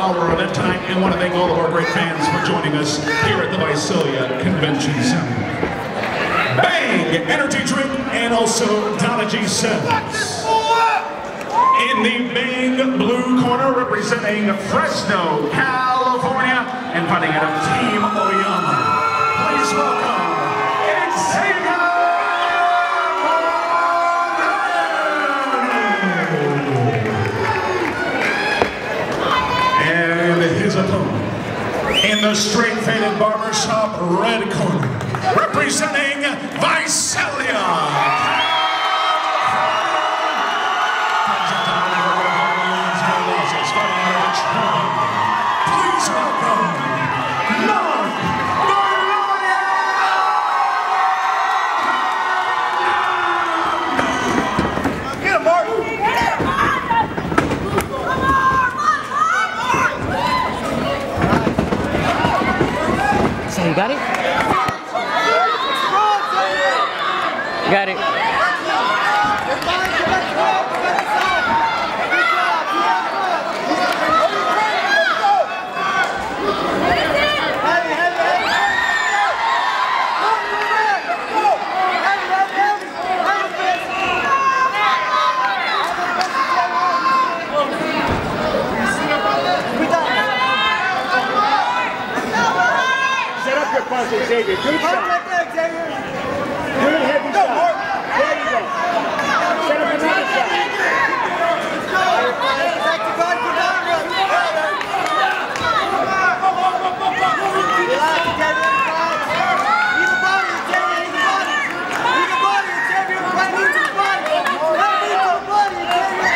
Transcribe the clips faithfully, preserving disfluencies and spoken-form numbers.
our event tonight, and want to thank all of our great fans for joining us here at the Visalia Convention Center. Bang Energy Drink and also Donna G says. In the Bang blue corner, representing Fresno, California, and fighting out of Team Oyama. Please welcome Xavier and his opponent in the straight-faded barbershop red corner, representing Visalia. Please welcome Mark Barlonia! Get him, Mark! So you got it? Got it. Xavier, good shot. Right there, Xavier. Good heavy shot. There you go. Set up another shot. Back to God, get down, run. Relax, Xavier. Leave the body, Xavier. Leave the body. Leave the body, Xavier. Right into the body. Right into the body, Xavier.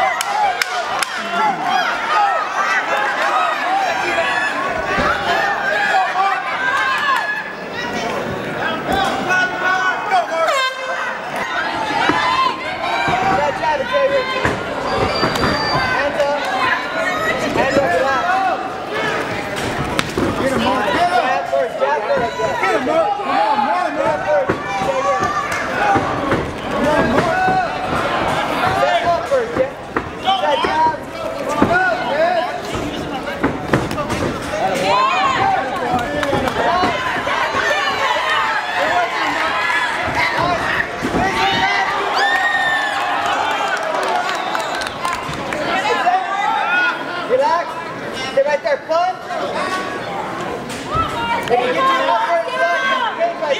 Relax. Stay right there. Punch. They can get you up first. Right there.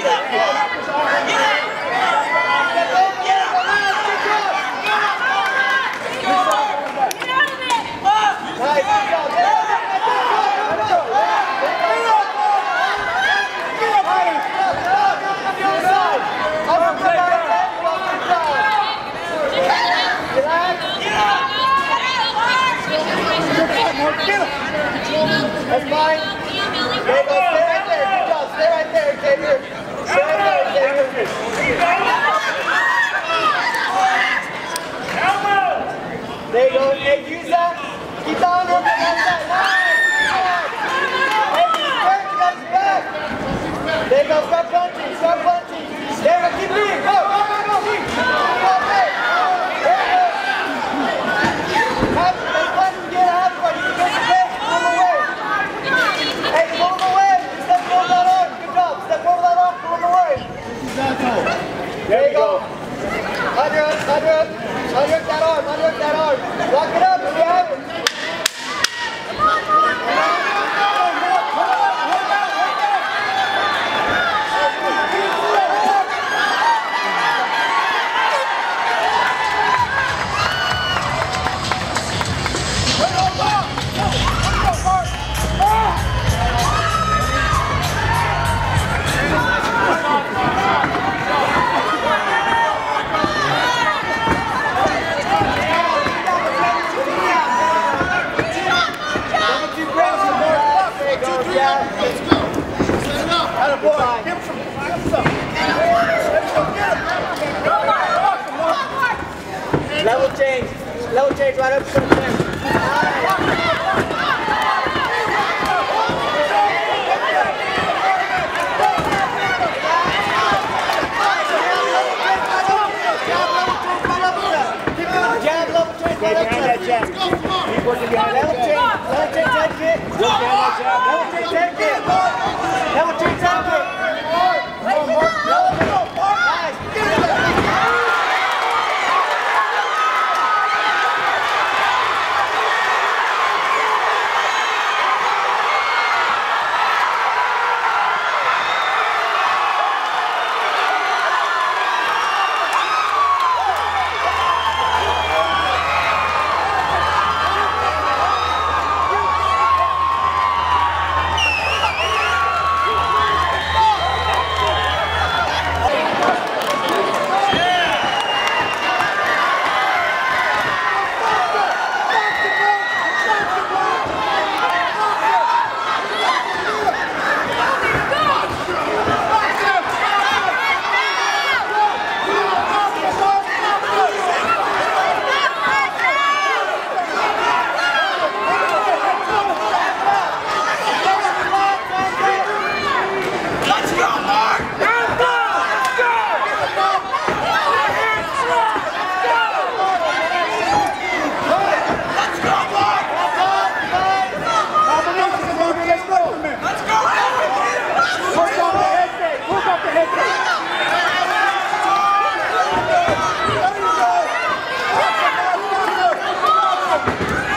That's fine. There you go. Stay right there. Good job. Stay right there, Xavier. Stay right there, Xavier. There you go. Hey, use that. Keep on over the outside. Hey, he's hurt. You got his back. There you go. Start punching. Start punching. There you go. Keep moving. Go, go, go, go. Go, go. There you go. Have, let's let him get out of it. You can get the best. Pull away. Hey, pull him away. Step over that arm. Good job. Step over that arm. Pull him away. There you go. Under it. Under it. Under it that arm. Under it that arm. Lock it up if you have it. Level change. Level change right up to the center. Jab, level change right up to that. Keep working behind. Level change. Level change. Come on.